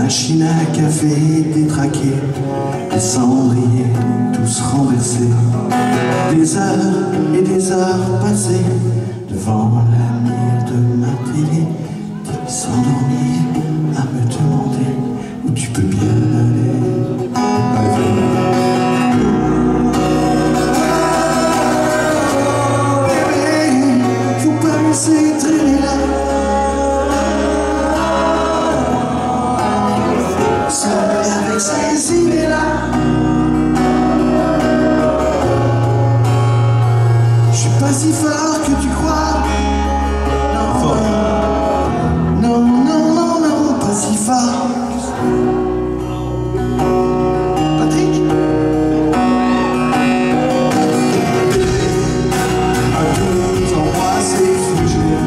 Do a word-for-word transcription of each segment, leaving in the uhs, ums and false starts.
machine à café détraquée, les cendriers tous renversés, des heures et des heures passées devant la mire de ma télé, qui s'endormir à me demander où tu peux bien aller. Bébé, faut pas me laisser traîner là. Avec ces idées-là, je suis pas si fort que tu crois. Non, non, non, non, non, pas si fort. Patrick, à deux endroits c'est figé.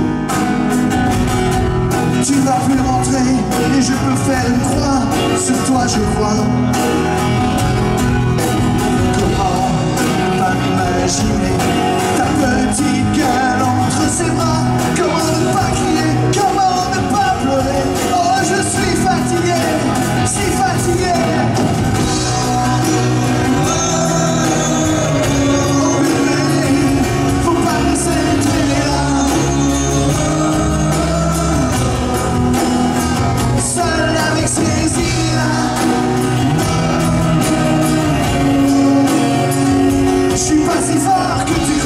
Tu vas plus rentrer et je peux faire une croix sur toi, je crois. Comment ne pas m'imaginer ta petite gueule entre ses bras? Comment ne pas crier? Comment ne pas pleurer? Oh, je suis fatigué, si fatigué. Oh bébé, faut pas me laisser traîner là. Seul avec ses idées-là. Je suis pas si fort que tu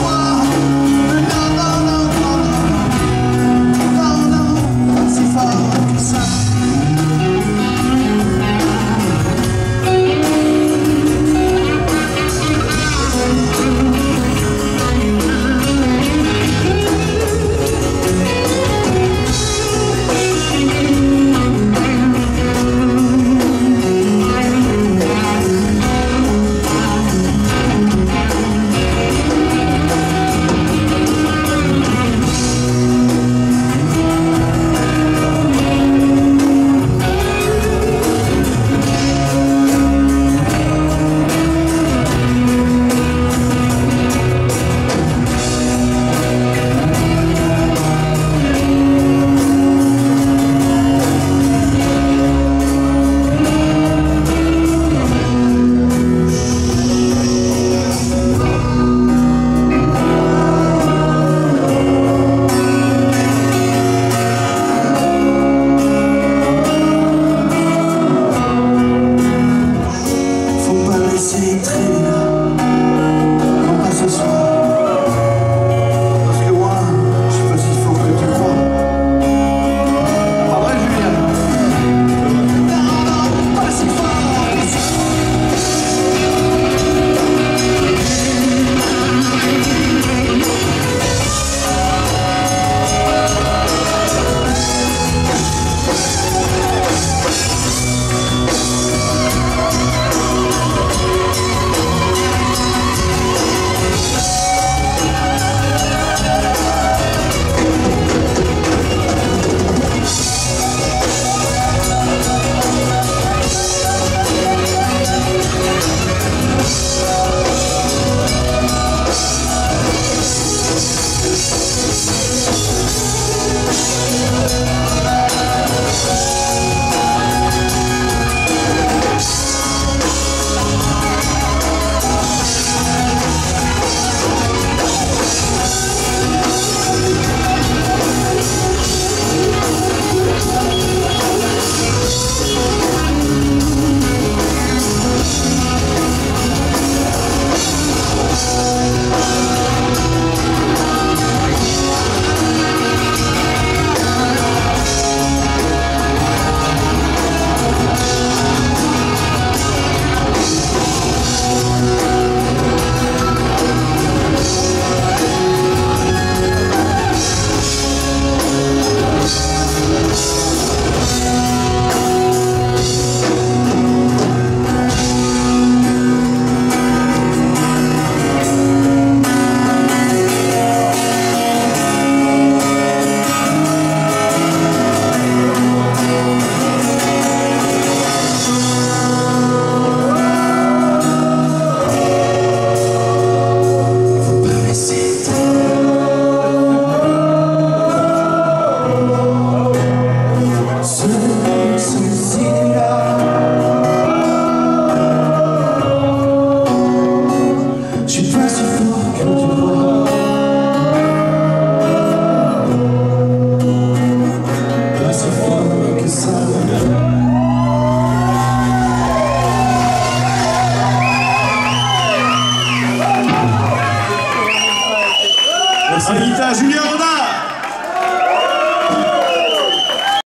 She tries